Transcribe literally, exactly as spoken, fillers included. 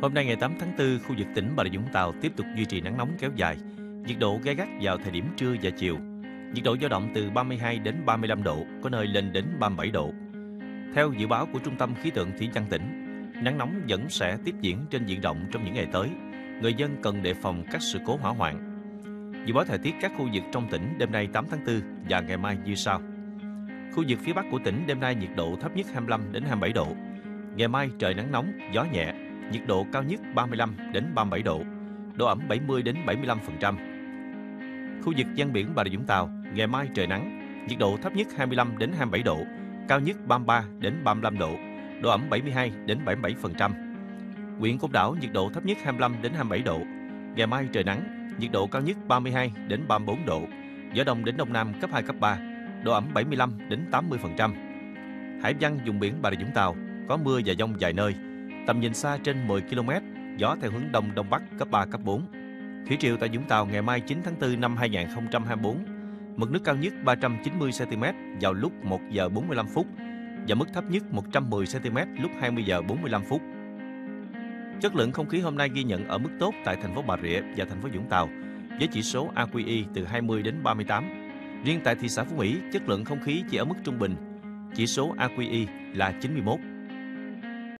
Hôm nay ngày tám tháng tư, khu vực tỉnh Bà Rịa Vũng Tàu tiếp tục duy trì nắng nóng kéo dài, nhiệt độ gay gắt vào thời điểm trưa và chiều. Nhiệt độ dao động từ ba mươi hai đến ba mươi lăm độ, có nơi lên đến ba mươi bảy độ. Theo dự báo của Trung tâm Khí tượng Thủy văn tỉnh, nắng nóng vẫn sẽ tiếp diễn trên diện rộng trong những ngày tới. Người dân cần đề phòng các sự cố hỏa hoạn. Dự báo thời tiết các khu vực trong tỉnh đêm nay tám tháng tư và ngày mai như sau. Khu vực phía Bắc của tỉnh đêm nay nhiệt độ thấp nhất hai mươi lăm đến hai mươi bảy độ. Ngày mai trời nắng nóng, gió nhẹ, nhiệt độ cao nhất ba mươi lăm đến ba mươi bảy độ, độ ẩm bảy mươi đến bảy mươi lăm phần trăm. Khu vực ven biển Bà Rịa Vũng Tàu, ngày mai trời nắng, nhiệt độ thấp nhất hai mươi lăm đến hai mươi bảy độ, cao nhất ba mươi ba đến ba mươi lăm độ, độ ẩm bảy mươi hai đến bảy mươi bảy phần trăm. Huyện Côn Đảo nhiệt độ thấp nhất hai mươi lăm đến hai mươi bảy độ. Ngày mai trời nắng, nhiệt độ cao nhất ba mươi hai đến ba mươi bốn độ, gió đông đến đông nam cấp hai cấp ba, độ ẩm bảy mươi lăm đến tám mươi phần trăm. Hải văn vùng biển Bà Rịa Vũng Tàu có mưa và dông vài nơi, tầm nhìn xa trên mười ki lô mét, gió theo hướng đông đông bắc cấp ba cấp bốn. Thủy triều tại Vũng Tàu ngày mai chín tháng tư năm hai nghìn không trăm hai mươi tư, mực nước cao nhất ba trăm chín mươi xăng ti mét vào lúc một giờ bốn mươi lăm phút và mức thấp nhất một trăm mười xăng ti mét lúc hai mươi giờ bốn mươi lăm phút. Chất lượng không khí hôm nay ghi nhận ở mức tốt tại thành phố Bà Rịa và thành phố Vũng Tàu với chỉ số a quy i từ hai mươi đến ba mươi tám. Riêng tại thị xã Phú Mỹ, chất lượng không khí chỉ ở mức trung bình, chỉ số a quy i là chín mươi mốt.